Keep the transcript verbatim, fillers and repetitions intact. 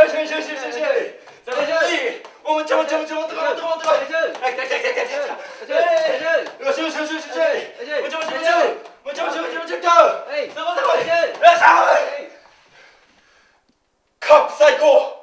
行行行行行，再来一，我们冲冲冲，冲冲冲，来来来来来来，我行行行行行，我冲冲冲，我冲冲冲冲冲，哎，怎么怎么，来上，靠，最高。